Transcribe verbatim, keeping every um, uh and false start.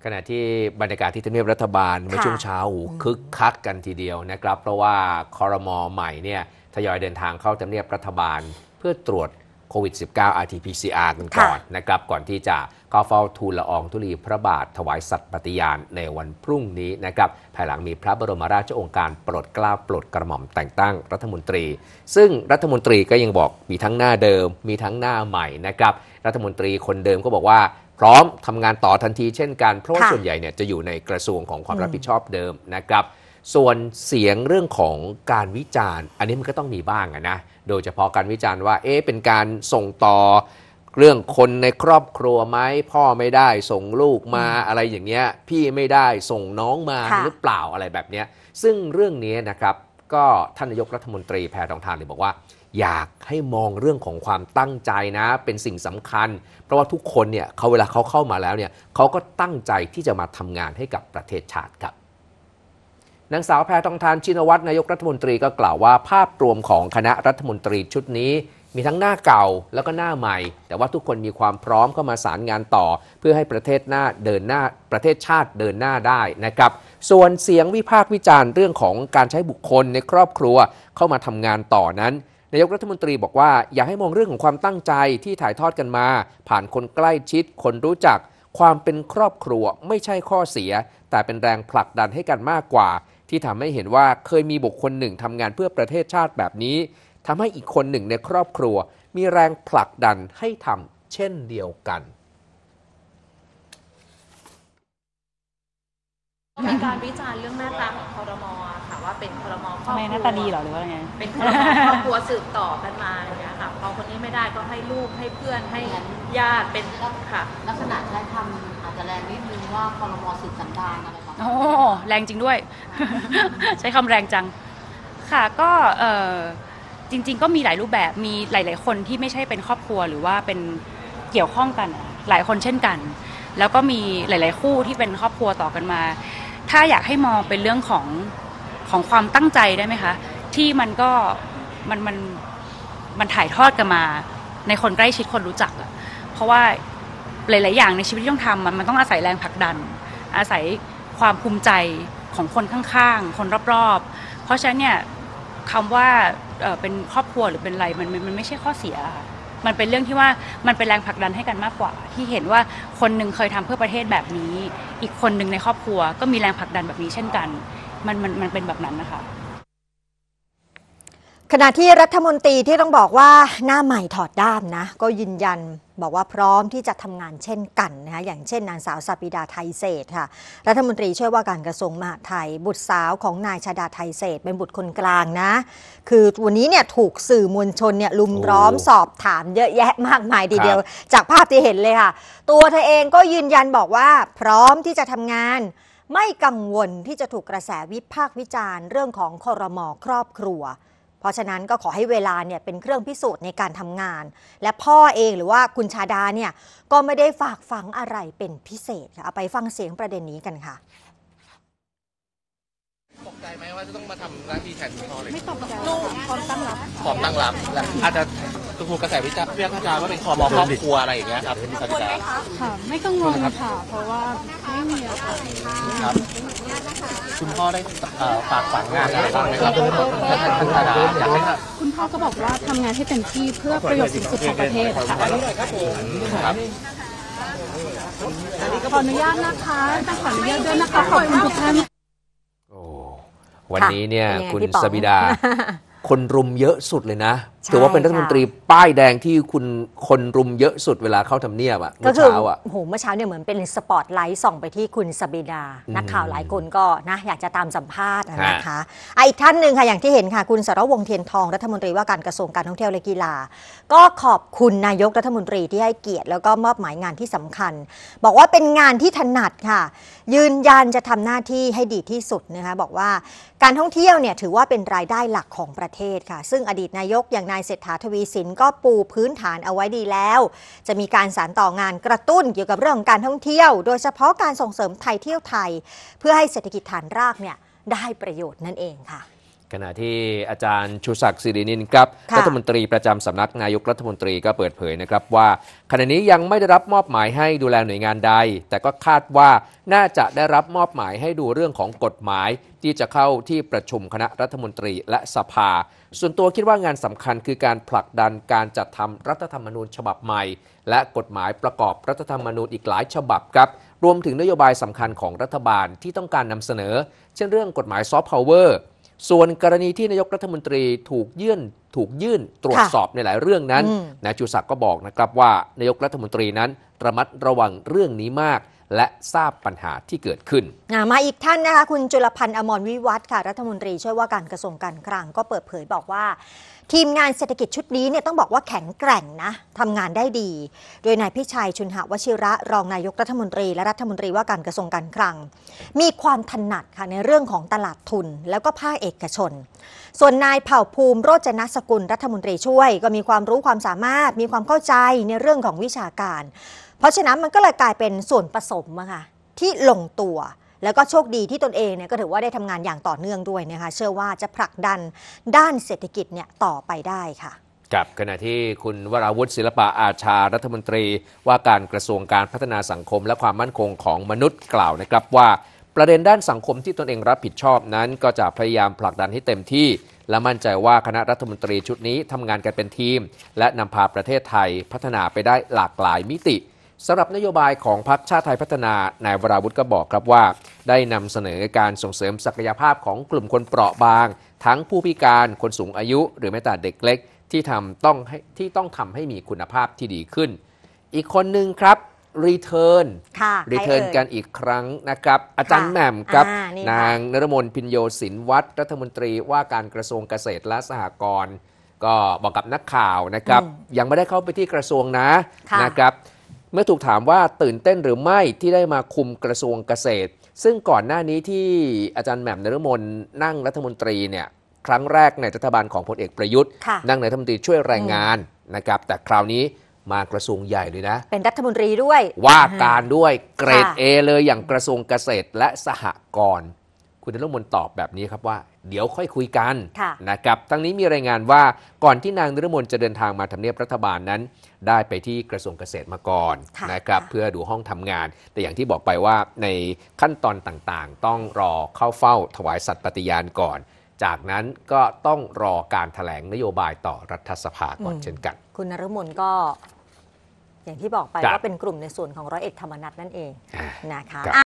ขณะที่บรรยากาศที่ทำเนียบรัฐบาลเมื่อช่วงเช้าคึกคักกันทีเดียวนะครับเพราะว่าครม.ใหม่เนี่ยทยอยเดินทางเข้าทำเนียบรัฐบาลเพื่อตรวจโควิด สิบเก้า อาร์ ที พี ซี อาร์ กันก่อนนะครับก่อนที่จะเข้าเฝ้าทูลละอองธุลีพระบาทถวายสัตย์ปฏิญาณในวันพรุ่งนี้นะครับภายหลังมีพระบรมราชโองการโปรดเกล้าโปรดกระหม่อมแต่งตั้งรัฐมนตรีซึ่งรัฐมนตรีก็ยังบอกมีทั้งหน้าเดิมมีทั้งหน้าใหม่นะครับรัฐมนตรีคนเดิมก็บอกว่าพร้อมทำงานต่อทันทีเช่นกันเพราะว่าส่วนใหญ่เนี่ยจะอยู่ในกระทรวงของความรับผิดชอบเดิมนะครับส่วนเสียงเรื่องของการวิจารณ์อันนี้มันก็ต้องมีบ้างนะโดยเฉพาะการวิจารณ์ว่าเอ๊ะเป็นการส่งต่อเรื่องคนในครอบครัวไหมพ่อไม่ได้ส่งลูกมาอะไรอย่างเงี้ยพี่ไม่ได้ส่งน้องมาหรือเปล่าอะไรแบบเนี้ยซึ่งเรื่องนี้นะครับก็ท่านนายกรัฐมนตรีแพทองธารเลยบอกว่าอยากให้มองเรื่องของความตั้งใจนะเป็นสิ่งสำคัญเพราะว่าทุกคนเนี่ยเขาเวลาเขาเข้ามาแล้วเนี่ยเขาก็ตั้งใจที่จะมาทำงานให้กับประเทศชาติครับนางสาวแพทองธารชินวัตรนายกรัฐมนตรีก็กล่าวว่าภาพรวมของคณะรัฐมนตรีชุดนี้มีทั้งหน้าเก่าแล้วก็หน้าใหม่แต่ว่าทุกคนมีความพร้อมเข้ามาสารงานต่อเพื่อให้ประเทศหน้าเดินหน้าประเทศชาติเดินหน้าได้นะครับส่วนเสียงวิพากษ์วิจารณ์เรื่องของการใช้บุคคลในครอบครัวเข้ามาทำงานต่อนั้นนายกรัฐมนตรีบอกว่าอย่าให้มองเรื่องของความตั้งใจที่ถ่ายทอดกันมาผ่านคนใกล้ชิดคนรู้จักความเป็นครอบครัวไม่ใช่ข้อเสียแต่เป็นแรงผลักดันให้กันมากกว่าที่ทำให้เห็นว่าเคยมีบุคคลหนึ่งทำงานเพื่อประเทศชาติแบบนี้ทำให้อีกคนหนึ่งในครอบครัวมีแรงผลักดันให้ทำเช่นเดียวกันมีการวิจารณ์เรื่องหน้าตาของครม.ค่ะว่าเป็นครม.ครอบครัวทำไมหน้าตาดีเหรอหรือว่าไงเป็นครม.ครอบครัวสืบต่อกันมาอย่างเงี้ยค่ะพอคนนี้ไม่ได้ก็ให้ลูกให้เพื่อนให้ญาติเป็นค่ะลักษณะใช้คำอาจจะแรงนิดนึงว่าครม.สืบสันดานอะไรแบบนี้โอ้แรงจริงด้วย ใช้คำแรงจังค่ะก็เออจริงๆก็มีหลายรูปแบบมีหลายๆคนที่ไม่ใช่เป็นครอบครัวหรือว่าเป็นเกี่ยวข้องกันหลายคนเช่นกันแล้วก็มีหลายๆคู่ที่เป็นครอบครัวต่อกันมาถ้าอยากให้มองเป็นเรื่องของของความตั้งใจได้ไหมคะที่มันก็มันมันมันถ่ายทอดกันมาในคนใกล้ชิดคนรู้จักอะเพราะว่าหลายๆอย่างในชีวิตที่ต้องทำมันมันต้องอาศัยแรงผลักดันอาศัยความภูมิใจของคนข้างๆคนรอบๆเพราะฉะนั้นเนี่ยคำว่าเอ่อเป็นครอบครัวหรือเป็นอะไรมันมันไม่ใช่ข้อเสียมันเป็นเรื่องที่ว่ามันเป็นแรงผลักดันให้กันมากกว่าที่เห็นว่าคนหนึ่งเคยทำเพื่อประเทศแบบนี้อีกคนหนึ่งในครอบครัวก็มีแรงผลักดันแบบนี้เช่นกันมันมันมันเป็นแบบนั้นนะคะขณะที่รัฐมนตรีที่ต้องบอกว่าหน้าใหม่ถอดด้ามนะก็ยืนยันบอกว่าพร้อมที่จะทำงานเช่นกันนะคะอย่างเช่นนางสาวสปิดาไทยเศรษฐ์ค่ะรัฐมนตรีช่วยว่าการกระทรวงมหาดไทยบุตรสาวของนายชาดาไทยเศรษฐ์เป็นบุตรคนกลางนะคือวันนี้เนี่ยถูกสื่อมวลชนเนี่ยลุมล้อมสอบถามเยอะแยะมากมายทีเดียวจากภาพที่เห็นเลยค่ะตัวเธอเองก็ยืนยันบอกว่าพร้อมที่จะทำงานไม่กังวลที่จะถูกกระแสวิพากษ์วิจารณ์เรื่องของครม.ครอบครัวเพราะฉะนั้นก็ขอให้เวลาเนี่ยเป็นเครื่องพิสูจน์ในการทำงานและพ่อเองหรือว่าคุณชาดาเนี่ยก็ไม่ได้ฝากฝังอะไรเป็นพิเศษค่ะเอาไปฟังเสียงประเด็นนี้กันค่ะตกใจไหมว่าจะต้องมาทำหน้าที่แทนคุณพ่อเลยไม่ตกใจลูกพร้อมตั้งรับพร้อมตั้งรับและอาจจะถูกกระแสวิจารณ์เรียกวิจารณ์ว่าเป็นครม.ครอบครัวอะไรอย่างเงี้ยครับคุณชาดาค่ะไม่กังวลค่ะเพราะว่าไม่มีอะไรครับคุณพ่อได้ฝากฝังงานอะไรบ้างไหมครับคุณชาดาอยากให้คุณพ่อก็บอกว่าทำงานให้เต็มที่เพื่อประโยชน์สูงสุดของประเทศค่ะครับขออนุญาตนะคะแต่ขออนุญาตด้วยนะคะขอบคุณทุกท่านโอ้วันนี้เนี่ยคุณสบิดาคนรุมเยอะสุดเลยนะถือว่าเป็นรัฐมนตรีป้ายแดงที่คุณคนรุมเยอะสุดเวลาเข้าทำเนียบอ่ะเมื่อเช้าอ่ะโอ้โหเมื่อเช้าเนี่ยเหมือนเป็นสปอตไลท์ส่องไปที่คุณสบิดานักข่าวหลายคนก็นะอยากจะตามสัมภาษณ์นะคะอีกท่านหนึ่งค่ะอย่างที่เห็นค่ะคุณสรวงศ์เทียนทองรัฐมนตรีว่าการกระทรวงการท่องเที่ยวและกีฬาก็ขอบคุณนายกรัฐมนตรีที่ให้เกียรติแล้วก็มอบหมายงานที่สำคัญบอกว่าเป็นงานที่ถนัดค่ะยืนยันจะทำหน้าที่ให้ดีที่สุดนะคะบอกว่าการท่องเที่ยวเนี่ยถือว่าเป็นรายได้หลักของประเทศค่ะซึ่งอดีตนายกอย่างนายเศรษฐาทวีสินก็ปูพื้นฐานเอาไว้ดีแล้วจะมีการสานต่องานกระตุ้นเกี่ยวกับเรื่องของการท่องเที่ยวโดยเฉพาะการส่งเสริมไทยเที่ยวไทยเพื่อให้เศรษฐกิจฐานรากเนี่ยได้ประโยชน์นั่นเองค่ะขณะที่อาจารย์ชูศักดิ์สิรินินครับค่ะรัฐมนตรีประจำสำนักนายกรัฐมนตรีก็เปิดเผยนะครับว่าขณะนี้ยังไม่ได้รับมอบหมายให้ดูแลหน่วยงานใด แต่ก็คาดว่าน่าจะได้รับมอบหมายให้ดูเรื่องของกฎหมายที่จะเข้าที่ประชุมคณะรัฐมนตรีและสภา ส่วนตัวคิดว่างานสำคัญคือการผลักดันการจัดทำรัฐธรรมนูญฉบับใหม่และกฎหมายประกอบรัฐธรรมนูญอีกหลายฉบับครับรวมถึงนโยบายสำคัญของรัฐบาลที่ต้องการนำเสนอเช่นเรื่องกฎหมายซอฟต์พาวเวอร์ส่วนกรณีที่นายกรัฐมนตรีถูกยื่นถูกยื่นตรวจสอบในหลายเรื่องนั้นนายชูศักดิ์ก็บอกนะครับว่านายกรัฐมนตรีนั้นระมัดระวังเรื่องนี้มากและทราบปัญหาที่เกิดขึ้นมาอีกท่านนะคะคุณจุลพันธ์อมรวิวัฒน์ค่ะรัฐมนตรีช่วยว่าการกระทรวงการคลังก็เปิดเผยบอกว่าทีมงานเศรษฐกิจชุดนี้เนี่ยต้องบอกว่าแข็งแกร่งนะทำงานได้ดี โดยนายพิชัยชุนหวชิระรองนายกรัฐมนตรีและรัฐมนตรีว่าการกระทรวงการคลังมีความถนัดค่ะในเรื่องของตลาดทุนแล้วก็ภาคเอกชนส่วนนายเผ่าภูมิโรจนสกุลรัฐมนตรีช่วยก็มีความรู้ความสามารถมีความเข้าใจในเรื่องของวิชาการเพราะฉะนั้นมันก็เลยกลายเป็นส่วนผสมอะค่ะที่ลงตัวแล้วก็โชคดีที่ตนเองเนี่ยก็ถือว่าได้ทำงานอย่างต่อเนื่องด้วยนะคะเชื่อว่าจะผลักดันด้านเศรษฐกิจเนี่ยต่อไปได้ค่ะกับขณะที่คุณวราวุฒิศิลปะอาชารัฐมนตรีว่าการกระทรวงการพัฒนาสังคมและความมั่นคงของมนุษย์กล่าวนะครับว่าประเด็นด้านสังคมที่ตนเองรับผิดชอบนั้นก็จะพยายามผลักดันให้เต็มที่และมั่นใจว่าคณะรัฐมนตรีชุดนี้ทำงานกันเป็นทีมและนำพาประเทศไทยพัฒนาไปได้หลากหลายมิติสำหรับนโยบายของพรรคชาติไทยพัฒนานาย วราวุฒิก็บอกครับว่าได้นำเสนอการส่งเสริมศักยภาพของกลุ่มคนเปราะบางทั้งผู้พิการคนสูงอายุหรือแม้แต่เด็กเล็กที่ทำต้องให้ที่ต้องทำให้มีคุณภาพที่ดีขึ้นอีกคนหนึ่งครับรีเทิร์นรีเทิร์นกันอีกครั้งนะครับอาจารย์แหม่มครับนางนฤมลพิญโยศินวัฒน์รัฐมนตรีว่าการกระทรวงเกษตรและสหกรณ์ก็บอกกับนักข่าวนะครับยังไม่ได้เข้าไปที่กระทรวงนะนะครับเมื่อถูกถามว่าตื่นเต้นหรือไม่ที่ได้มาคุมกระทรวงเกษตรซึ่งก่อนหน้านี้ที่อาจารย์แหม่มนฤมลนั่งรัฐมนตรีเนี่ยครั้งแรกในรัฐบาลของพลเอกประยุทธ์นั่งในรัฐมนตรีช่วยแรงงานนะครับแต่คราวนี้มากระทรวงใหญ่เลยนะเป็นรัฐมนตรีด้วยว่าการด้วยเกรด A เลยอย่างกระทรวงเกษตรและสหกรณ์คุณนฤมลตอบแบบนี้ครับว่าเดี๋ยวค่อยคุยกันนะครับทั้งนี้มีรายงานว่าก่อนที่นางนฤมลจะเดินทางมาทำเนียบรัฐบาลนั้นได้ไปที่กระทรวงเกษตรมาก่อนนะครับเพื่อดูห้องทำงานแต่อย่างที่บอกไปว่าในขั้นตอนต่างๆต้องรอเข้าเฝ้าถวายสัตย์ปฏิญาณก่อนจากนั้นก็ต้องรอการแถลงนโยบายต่อรัฐสภาก่อนเช่นกันคุณนฤมลก็อย่างที่บอกไปว่าเป็นกลุ่มในส่วนของร้อยเอกธรรมนัสนั่นเองนะคะ